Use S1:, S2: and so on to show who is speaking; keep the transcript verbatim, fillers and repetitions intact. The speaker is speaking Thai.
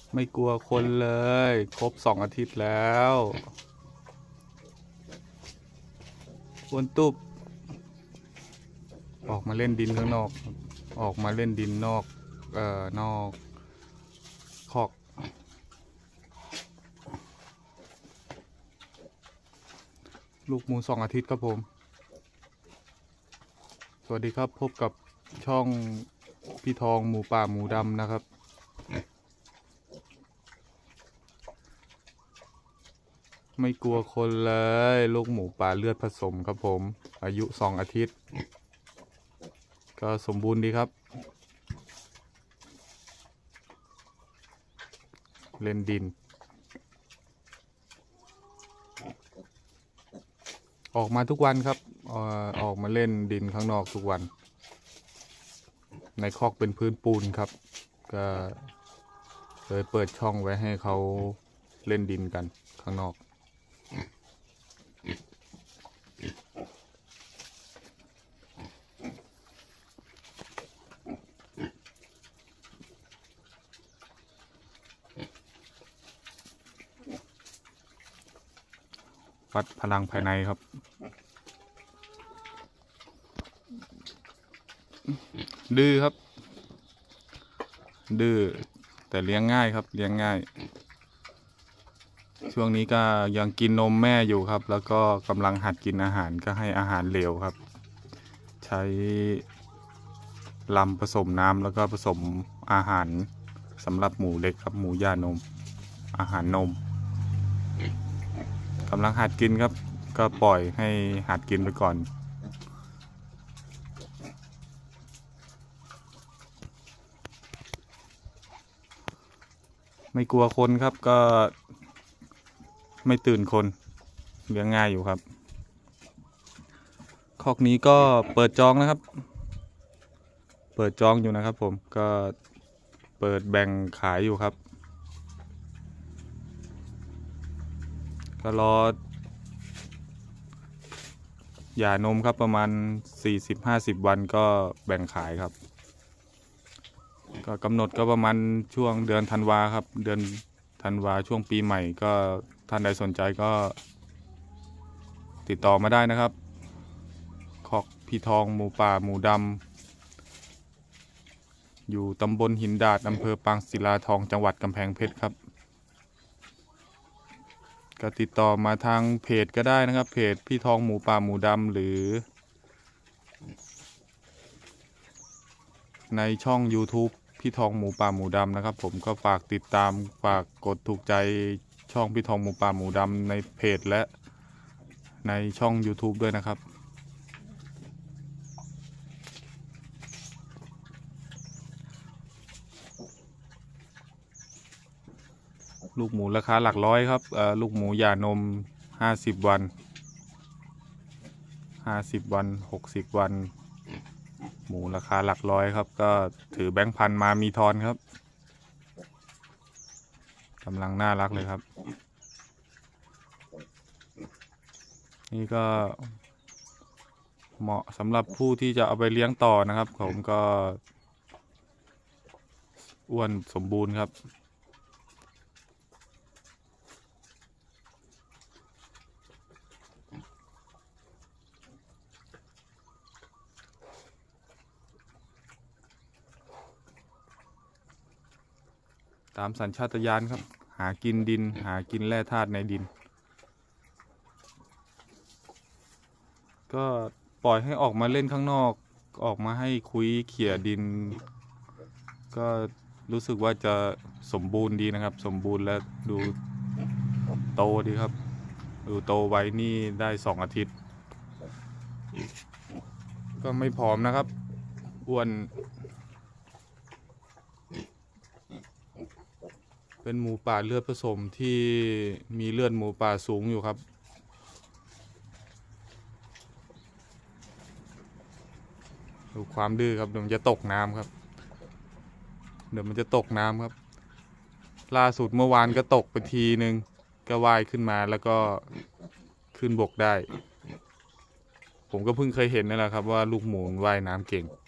S1: ไม่กลัวคนเลยครบสองอาทิตย์แล้วอ้วนตุบออกมาเล่นดินข้างนอกออกมาเล่นดินนอกเอ่อนอกคอกลูกหมูสองอาทิตย์ครับผมสวัสดีครับพบกับช่องพี่ทองหมูป่าหมูดำนะครับไม่กลัวคนเลยลูกหมูป่าเลือดผสมครับผมอายุสองอาทิตย์ก็สมบูรณ์ดีครับเล่นดินออกมาทุกวันครับออออกมาเล่นดินข้างนอกทุกวันในคอกเป็นพื้นปูนครับก็เลยเปิดช่องไว้ให้เขาเล่นดินกันข้างนอกวัดพลังภายในครับดื้อครับดื้อแต่เลี้ยงง่ายครับเลี้ยงง่ายช่วงนี้ก็ยังกินนมแม่อยู่ครับแล้วก็กำลังหัดกินอาหารก็ให้อาหารเหลวครับใช้ลำผสมน้ำแล้วก็ผสมอาหารสำหรับหมูเล็กครับหมูย่านมอาหารนมกำลังหัดกินครับก็ปล่อยให้หัดกินไปก่อนไม่กลัวคนครับก็ไม่ตื่นคนเลี้ยงง่ายอยู่ครับคอกนี้ก็เปิดจองนะครับเปิดจองอยู่นะครับผมก็เปิดแบ่งขายอยู่ครับก็รอหย่านมครับประมาณ สี่สิบห้าสิบ วันก็แบ่งขายครับก็กำหนดก็ประมาณช่วงเดือนธันวาครับเดือนธันวาช่วงปีใหม่ก็ท่านใดสนใจก็ติดต่อมาได้นะครับคอกพี่ทองหมูป่าหมูดำอยู่ตำบลหินดาดอำเภอปางศิลาทองจังหวัดกำแพงเพชรครับก็ติดต่อมาทางเพจก็ได้นะครับเพจพี่ทองหมูป่าหมูดำหรือในช่อง ยูทูบ พี่ทองหมูป่าหมูดำนะครับผมก็ฝากติดตามฝากกดถูกใจช่องพี่ทองหมูป่าหมูดำในเพจและในช่อง ยูทูบ ด้วยนะครับลูกหมูราคาหลักร้อยครับลูกหมูหย่านมห้าสิบวันห้าสิบวันหกสิบวันหมูราคาหลักร้อยครับก็ถือแบงค์พันมามีทอนครับกำลังน่ารักเลยครับนี่ก็เหมาะสำหรับผู้ที่จะเอาไปเลี้ยงต่อนะครับผมก็อ้วนสมบูรณ์ครับตามสัญชาตญาณครับหากินดินหากินแร่ธาตุในดินก็ปล่อยให้ออกมาเล่นข้างนอกออกมาให้คุยเขี่ยดินก็รู้สึกว่าจะสมบูรณ์ดีนะครับสมบูรณ์และดูโตดีครับดูโตไว้นี่ได้สองอาทิตย์ก็ไม่ผอมนะครับอ้วนเป็นหมูป่าเลือดผสมที่มีเลือดหมูป่าสูงอยู่ครับดูความดื้อครับเดี๋ยวมันจะตกน้ำครับเดี๋ยวมันจะตกน้ำครับล่าสุดเมื่อวานก็ตกไปทีนึงก็ว่ายขึ้นมาแล้วก็ขึ้นบกได้ผมก็เพิ่งเคยเห็นนั่นแหละครับว่าลูกหมูว่ายน้ำเก่ง